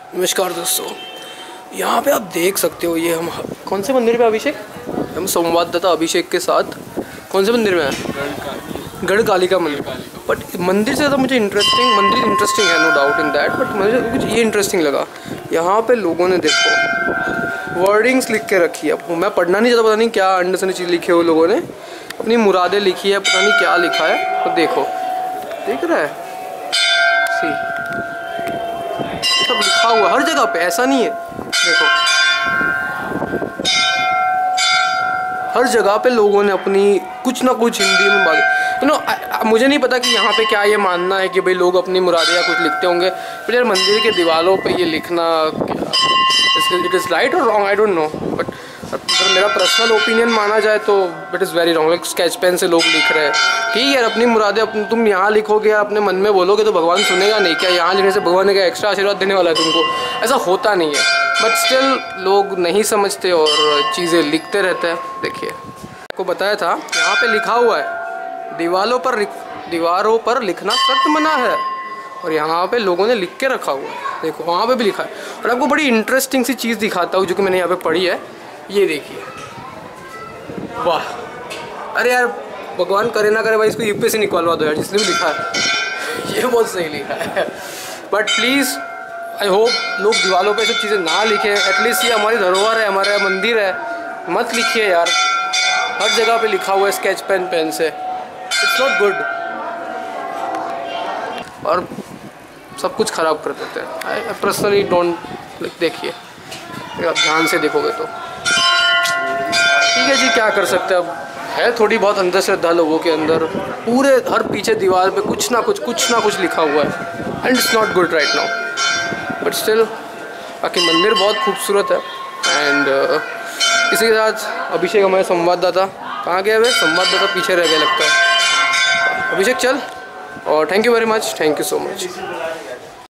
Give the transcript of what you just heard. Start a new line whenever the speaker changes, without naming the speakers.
नमस्कार दोस्तों, यहाँ पे आप देख सकते हो ये हम कौन से मंदिर पे अभिषेक, हम संवाददाता अभिषेक के साथ कौन से मंदिर में है? गढ़ कालिका मंदिर। बट मंदिर से ज़्यादा मुझे मंदिर इंटरेस्टिंग है, no doubt in that, but मुझे कुछ ये इंटरेस्टिंग लगा। यहाँ पे लोगों ने देखो वर्डिंग्स लिख के रखी है। अब मैं पढ़ना नहीं चाहता, पता नहीं क्या अंडर से चीज़ लिखी है वो लोगों ने, अपनी मुरादें लिखी है, पता नहीं क्या लिखा है। तो देखो, देख रहा है सी सब लिखा हुआ हर जगह पे, ऐसा नहीं है। देखो हर जगह पे लोगों ने अपनी कुछ ना कुछ हिंदी में बात, मुझे नहीं पता कि यहाँ पे क्या ये मानना है कि भाई लोग अपनी मुरादें या कुछ लिखते होंगे, फिर यार मंदिर के दीवारों पे ये लिखना इट इज़ राइट और wrong, I don't know. But अगर मेरा पर्सनल ओपिनियन माना जाए तो it is very wrong. Like sketch pen से लोग लिख रहे हैं, ठीक है यार, अपनी मुरादें तुम यहाँ लिखोगे, अपने मन में बोलोगे तो भगवान सुनेगा नहीं क्या? यहाँ लिखने से भगवान ने क्या एक्स्ट्रा आशीर्वाद देने वाला है तुमको? ऐसा होता नहीं है। बट स्टिल लोग नहीं समझते और चीज़ें लिखते रहते हैं। देखिए, आपको बताया था यहाँ पे लिखा हुआ है दीवारों पर लिखना सख्त मना है, और यहाँ पे लोगों ने लिख के रखा हुआ है। देखो वहाँ पे भी लिखा है। और आपको बड़ी इंटरेस्टिंग सी चीज़ दिखाता हूँ जो कि मैंने यहाँ पे पढ़ी है। ये देखिए, वाह, अरे यार भगवान करे ना करे भाई इसको यूपी से निकलवा दो यार, जिसने भी लिखा है ये बहुत सही लिखा है। बट प्लीज़ आई होप लोग दीवारों पे सब चीज़ें ना लिखें। एटलीस्ट ये हमारी धरोहर है, हमारा मंदिर है, मत लिखिए यार। हर जगह पे लिखा हुआ है स्केच पेन से, इट्स नॉट गुड, और सब कुछ ख़राब कर देते हैं। I personally don't. देखिए, आप ध्यान से देखोगे तो ठीक है जी, क्या कर सकते हैं। अब है थोड़ी बहुत अंधश्रद्धा लोगों के अंदर, पूरे हर पीछे दीवार पे कुछ ना कुछ लिखा हुआ है, and it's not good right now. But still बाकी मंदिर बहुत खूबसूरत है। एंड इसी के साथ अभिषेक हमारे संवाददाता कहाँ गए हुए? संवाददाता पीछे रह गए लगता है। अभिषेक चल, और thank you very much, thank you so much.